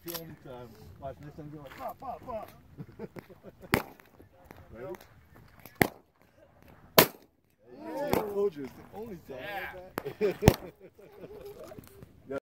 the only time. Watch this time, go like, pop, pop, pop. Ready? Yeah. I told you, it's the only time. Yeah.